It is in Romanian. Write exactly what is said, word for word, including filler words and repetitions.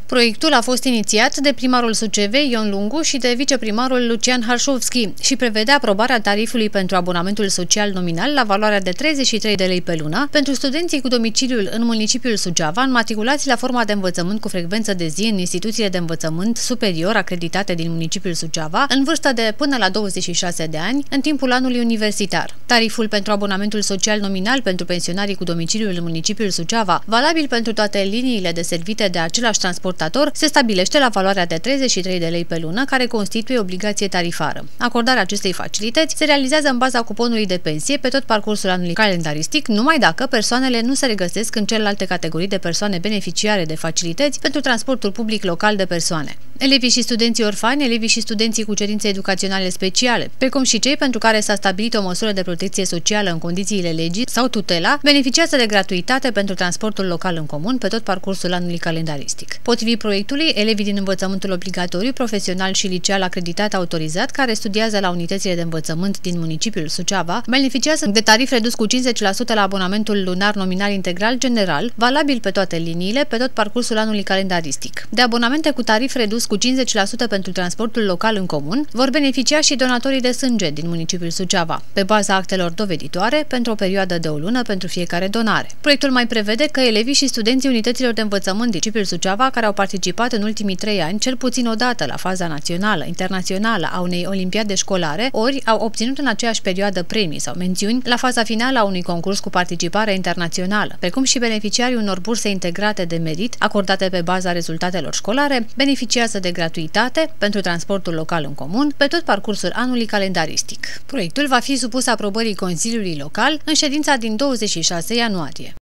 Proiectul a fost inițiat de primarul Sucevei, Ion Lungu, și de viceprimarul Lucian Harșovski și prevede aprobarea tarifului pentru abonamentul social nominal la valoarea de treizeci și trei de lei pe lună pentru studenții cu domiciliul în municipiul Suceava, înmatriculați la forma de învățământ cu frecvență de zi în instituțiile de învățământ superior acreditate din municipiul Suceava, în vârstă de până la douăzeci și șase de ani, în timpul anului universitar. Tariful pentru abonamentul social nominal pentru pensionarii cu domiciliul în municipiul Suceava, valabil pentru toate liniile deservite de același transportator, se stabilește la valoarea de treizeci și trei de lei pe lună, care constituie obligație tarifară. Acordarea acestei facilități se realizează în baza cuponului de pensie pe tot parcursul anului calendaristic, numai dacă persoanele nu se regăsesc în celelalte categorii de persoane beneficiare de facilități pentru transportul public local de persoane. Elevii și studenții orfani, elevii și studenții cu cerințe educaționale speciale, precum și cei pentru care s-a stabilit o măsură de protecție socială în condițiile legii sau tutela, beneficiază de gratuitate pentru transportul local în comun pe tot parcursul anului calendaristic. Potrivit proiectului, elevii din învățământul obligatoriu, profesional și liceal acreditat autorizat, care studiază la unitățile de învățământ din municipiul Suceava, beneficiază de tarif redus cu cincizeci la sută la abonamentul lunar nominal integral general, valabil pe toate liniile, pe tot parcursul anului calendaristic. De abonamente cu tarif redus cu cincizeci la sută pentru transportul local în comun, vor beneficia și donatorii de sânge din municipiul Suceava, pe baza actelor doveditoare, pentru o perioadă de o lună pentru fiecare donare. Proiectul mai prevede că elevii și studenții unităților de învățământ din municipiul Suceava, care au participat în ultimii trei ani, cel puțin o dată, la faza națională, internațională a unei olimpiade școlare, ori au obținut în aceeași perioadă premii sau mențiuni la faza finală a unui concurs cu participare internațională, precum și beneficiarii unor burse integrate de merit acordate pe baza rezultatelor școlare, beneficiază de gratuitate pentru transportul local în comun pe tot parcursul anului calendaristic. Proiectul va fi supus aprobării Consiliului Local în ședința din douăzeci și șase ianuarie.